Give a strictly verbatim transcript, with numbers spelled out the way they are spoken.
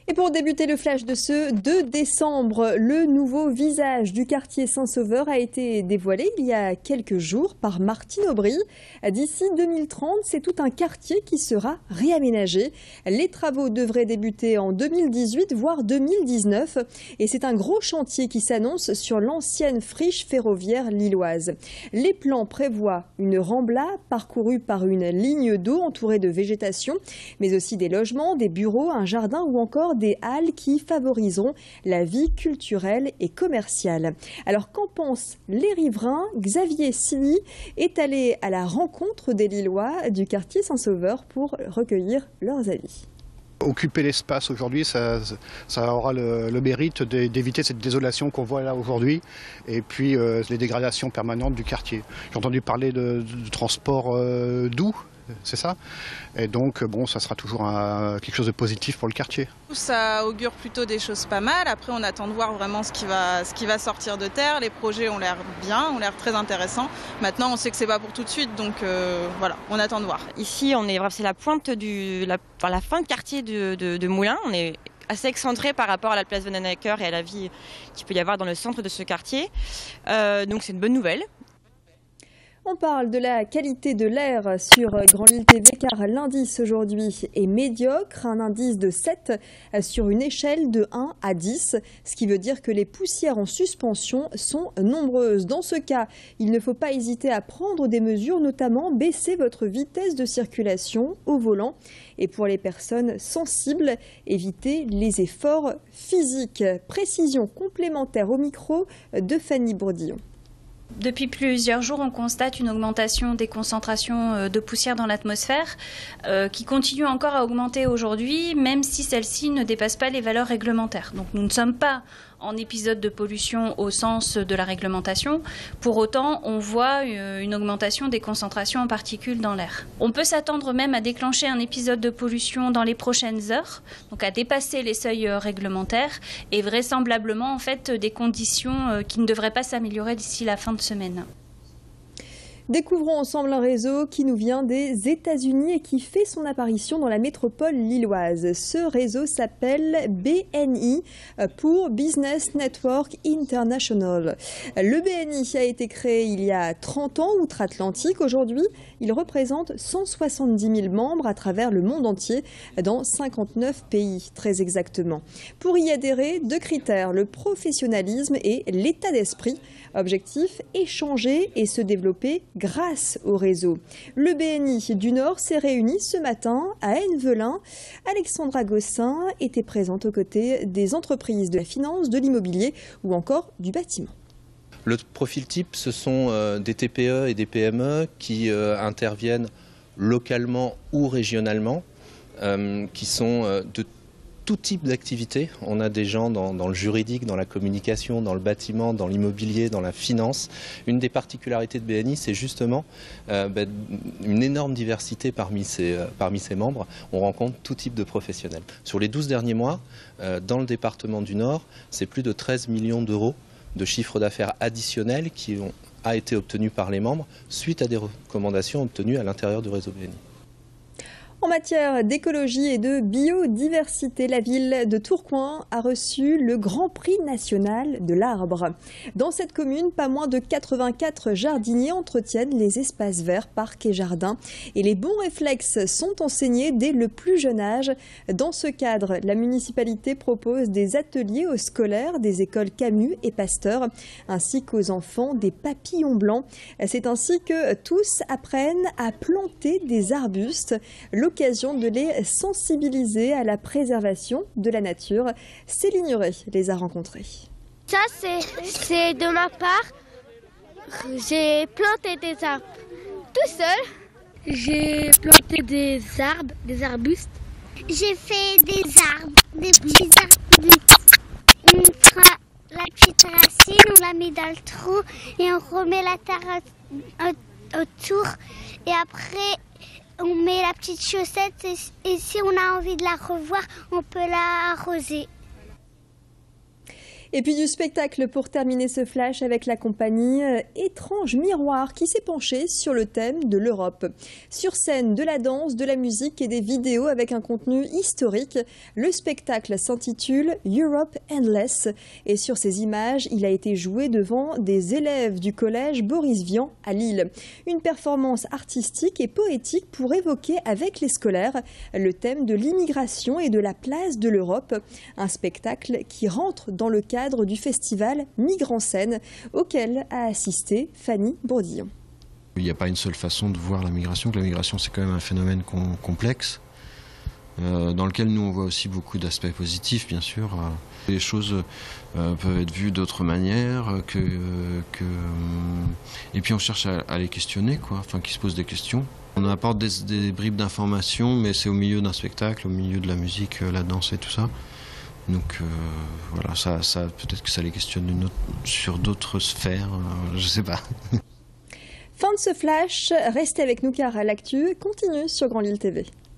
Et pour débuter le flash de ce deux décembre, le nouveau visage du quartier Saint-Sauveur a été dévoilé il y a quelques jours par Martine Aubry. D'ici deux mille trente, c'est tout un quartier qui sera réaménagé. Les travaux devraient débuter en deux mille dix-huit, voire deux mille dix-neuf. Et c'est un gros chantier qui s'annonce sur l'ancienne friche ferroviaire lilloise. Les plans prévoient une rambla parcourue par une ligne d'eau entourée de végétation, mais aussi des logements, des bureaux, un jardin ou encore des halles qui favoriseront la vie culturelle et commerciale. Alors qu'en pensent les riverains? Xavier Silly est allé à la rencontre des Lillois du quartier Saint-Sauveur pour recueillir leurs avis. Occuper l'espace aujourd'hui, ça, ça aura le, le mérite d'éviter cette désolation qu'on voit là aujourd'hui et puis euh, les dégradations permanentes du quartier. J'ai entendu parler de, de, de transport euh, doux. C'est ça. Et donc, bon, ça sera toujours un, quelque chose de positif pour le quartier. Ça augure plutôt des choses pas mal. Après, on attend de voir vraiment ce qui va, ce qui va sortir de terre. Les projets ont l'air bien, ont l'air très intéressants. Maintenant, on sait que c'est pas pour tout de suite, donc euh, voilà, on attend de voir. Ici, on est, c'est la pointe du, la, enfin, la fin de quartier de, de, de Moulins. On est assez excentré par rapport à la place Vanhoenacker et à la vie qu'il peut y avoir dans le centre de ce quartier. Euh, donc, c'est une bonne nouvelle. On parle de la qualité de l'air sur Grand Lille T V car l'indice aujourd'hui est médiocre, un indice de sept sur une échelle de un à dix, ce qui veut dire que les poussières en suspension sont nombreuses. Dans ce cas, il ne faut pas hésiter à prendre des mesures, notamment baisser votre vitesse de circulation au volant. Et pour les personnes sensibles, évitez les efforts physiques. Précision complémentaire au micro de Fanny Bourdillon. Depuis plusieurs jours, on constate une augmentation des concentrations de poussière dans l'atmosphère euh, qui continue encore à augmenter aujourd'hui, même si celle-ci ne dépasse pas les valeurs réglementaires. Donc nous ne sommes pas en épisode de pollution au sens de la réglementation. Pour autant, on voit une augmentation des concentrations en particules dans l'air. On peut s'attendre même à déclencher un épisode de pollution dans les prochaines heures, donc à dépasser les seuils réglementaires et vraisemblablement en fait des conditions qui ne devraient pas s'améliorer d'ici la fin de semaine. Découvrons ensemble un réseau qui nous vient des États-Unis et qui fait son apparition dans la métropole lilloise. Ce réseau s'appelle B N I pour Business Network International. Le B N I a été créé il y a trente ans outre-Atlantique. Aujourd'hui, il représente cent soixante-dix mille membres à travers le monde entier, dans cinquante-neuf pays très exactement. Pour y adhérer, deux critères, le professionnalisme et l'état d'esprit. Objectif, échanger et se développer grâce au réseau. Le B N I du Nord s'est réuni ce matin à Envelin. Alexandra Gossin était présente aux côtés des entreprises de la finance, de l'immobilier ou encore du bâtiment. Le profil type, ce sont euh, des T P E et des P M E qui euh, interviennent localement ou régionalement, euh, qui sont euh, de tout type d'activité. On a des gens dans, dans le juridique, dans la communication, dans le bâtiment, dans l'immobilier, dans la finance. Une des particularités de B N I, c'est justement euh, bah, une énorme diversité parmi ses, euh, parmi ses membres. On rencontre tout type de professionnels. Sur les douze derniers mois, euh, dans le département du Nord, c'est plus de treize millions d'euros de chiffre d'affaires additionnel qui ont, a été obtenu par les membres suite à des recommandations obtenues à l'intérieur du réseau B N I. En matière d'écologie et de biodiversité, la ville de Tourcoing a reçu le Grand Prix national de l'arbre. Dans cette commune, pas moins de quatre-vingt-quatre jardiniers entretiennent les espaces verts, parcs et jardins. Et les bons réflexes sont enseignés dès le plus jeune âge. Dans ce cadre, la municipalité propose des ateliers aux scolaires des écoles Camus et Pasteur, ainsi qu'aux enfants des papillons blancs. C'est ainsi que tous apprennent à planter des arbustes. L'occasion de les sensibiliser à la préservation de la nature. Céline Ray les a rencontrés. Ça, c'est de ma part. J'ai planté des arbres tout seul. J'ai planté des arbres, des arbustes. J'ai fait des arbres, des petits arbustes. On prend la petite racine, on la met dans le trou et on remet la terre autour. Et après, on met la petite chaussette et, et si on a envie de la revoir, on peut la arroser. Et puis du spectacle pour terminer ce flash avec la compagnie Étrange Miroir qui s'est penchée sur le thème de l'Europe. Sur scène, de la danse, de la musique et des vidéos avec un contenu historique. Le spectacle s'intitule Europe Endless et sur ces images, il a été joué devant des élèves du collège Boris Vian à Lille. Une performance artistique et poétique pour évoquer avec les scolaires le thème de l'immigration et de la place de l'Europe. Un spectacle qui rentre dans le cadre du festival Migre en scène auquel a assisté Fanny Bourdillon. Il n'y a pas une seule façon de voir la migration. La migration, c'est quand même un phénomène com complexe euh, dans lequel nous on voit aussi beaucoup d'aspects positifs, bien sûr. Euh, les choses euh, peuvent être vues d'autres manières que, euh, que et puis on cherche à, à les questionner, quoi. Enfin, qui se posent des questions. On apporte des, des bribes d'informations, mais c'est au milieu d'un spectacle, au milieu de la musique, la danse et tout ça. Donc euh, voilà, ça, ça peut-être que ça les questionne une autre, sur d'autres sphères, euh, je sais pas. Fin de ce flash, restez avec nous car l'actu continue sur Grand Lille T V.